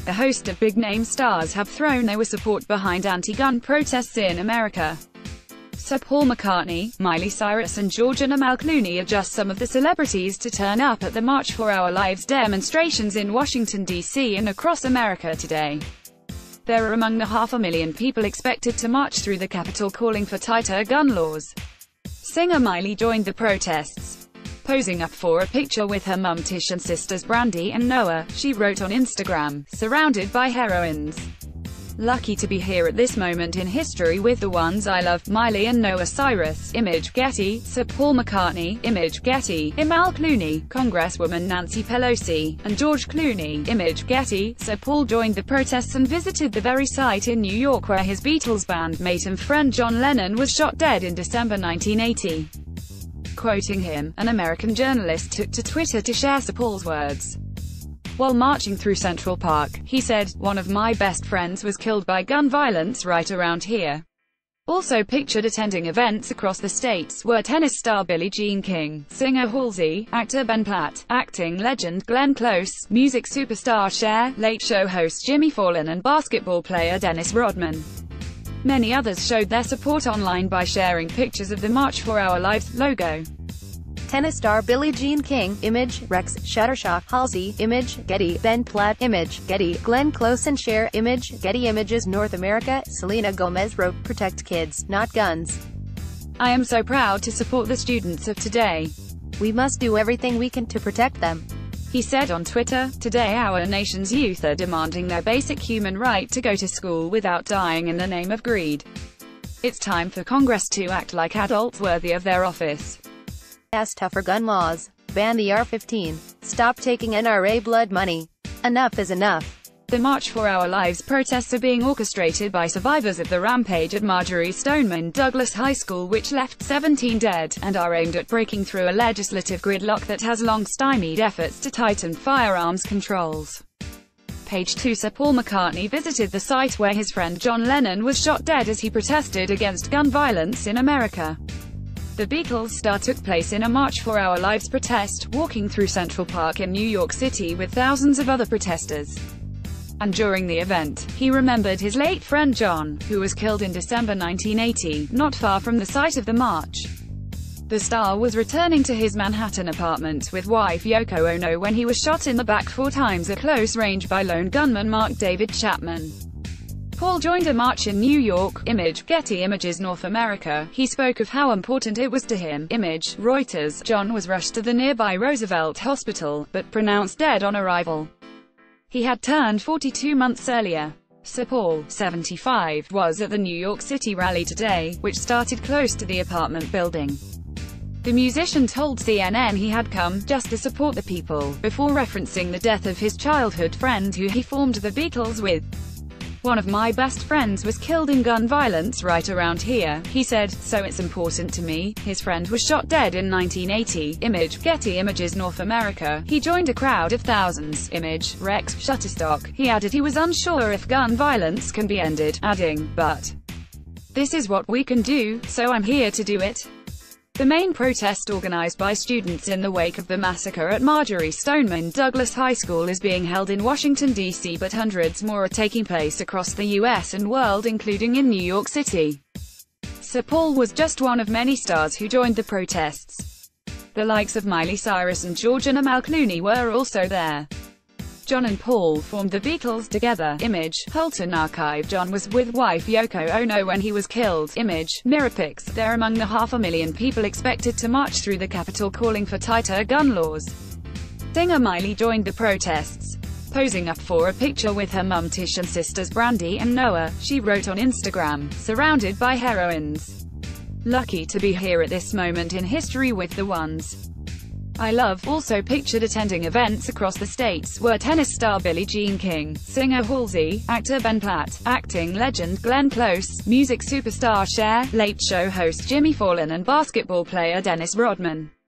A host of big-name stars have thrown their support behind anti-gun protests in America. Sir Paul McCartney, Miley Cyrus and George and Amal Clooney are just some of the celebrities to turn up at the March for Our Lives demonstrations in Washington, D.C. and across America today. They are among the 500,000 people expected to march through the Capitol calling for tighter gun laws. Singer Miley joined the protests. Posing up for a picture with her mum Tish and sisters Brandy and Noah, she wrote on Instagram, "Surrounded by heroines. Lucky to be here at this moment in history with the ones I love, Miley and Noah Cyrus." Image Getty, Sir Paul McCartney. Image Getty, Amal Clooney, Congresswoman Nancy Pelosi, and George Clooney. Image Getty, Sir Paul joined the protests and visited the very site in New York where his Beatles bandmate and friend John Lennon was shot dead in December 1980. Quoting him, an American journalist took to Twitter to share Sir Paul's words. While marching through Central Park, he said, "One of my best friends was killed by gun violence right around here." Also pictured attending events across the states were tennis star Billie Jean King, singer Halsey, actor Ben Platt, acting legend Glenn Close, music superstar Cher, Late Show host Jimmy Fallon and basketball player Dennis Rodman. Many others showed their support online by sharing pictures of the March for Our Lives logo. Tennis star Billie Jean King, image, Rex Shuttershock, Halsey, image, Getty, Ben Platt, image, Getty, Glenn Close and Cher, image, Getty Images North America, Selena Gomez wrote, "Protect kids, not guns. I am so proud to support the students of today. We must do everything we can to protect them," he said on Twitter. Today our nation's youth are demanding their basic human right to go to school without dying in the name of greed. It's time for Congress to act like adults worthy of their office. Pass tougher gun laws. Ban the AR-15. Stop taking NRA blood money. Enough is enough. The March for Our Lives protests are being orchestrated by survivors of the rampage at Marjory Stoneman Douglas High School, which left 17 dead, and are aimed at breaking through a legislative gridlock that has long stymied efforts to tighten firearms controls. Page 2. Sir Paul McCartney visited the site where his friend John Lennon was shot dead as he protested against gun violence in America. The Beatles star took place in a March for Our Lives protest, walking through Central Park in New York City with thousands of other protesters. And during the event, he remembered his late friend John, who was killed in December 1980, not far from the site of the march. The star was returning to his Manhattan apartment with wife Yoko Ono when he was shot in the back 4 times at close range by lone gunman Mark David Chapman. Paul joined a march in New York. Image, Getty Images North America. He spoke of how important it was to him. Image, Reuters. John was rushed to the nearby Roosevelt Hospital, but pronounced dead on arrival. He had turned 42 months earlier. Sir Paul, 75, was at the New York City rally today, which started close to the apartment building. The musician told CNN he had come just to support the people, before referencing the death of his childhood friend who he formed the Beatles with. "One of my best friends was killed in gun violence right around here," he said, "so it's important to me." His friend was shot dead in 1980. Image, Getty Images North America. He joined a crowd of thousands. Image, Rex Shutterstock. He added he was unsure if gun violence can be ended, adding, "But this is what we can do, so I'm here to do it." The main protest, organized by students in the wake of the massacre at Marjory Stoneman Douglas High School, is being held in Washington, D.C., but hundreds more are taking place across the U.S. and world, including in New York City. Sir Paul was just one of many stars who joined the protests. The likes of Miley Cyrus and George and Amal Clooney were also there. John and Paul formed the Beatles together. Image, Holton Archive. John was with wife Yoko Ono when he was killed. Image, Mirrorpics. They're among the 500,000 people expected to march through the Capitol calling for tighter gun laws. Singer Miley joined the protests. Posing up for a picture with her mum Tish and sisters Brandy and Noah, she wrote on Instagram, "Surrounded by heroines. Lucky to be here at this moment in history with the ones I love." Also pictured attending events across the states were tennis star Billie Jean King, singer Halsey, actor Ben Platt, acting legend Glenn Close, music superstar Cher, Late Show host Jimmy Fallon and basketball player Dennis Rodman.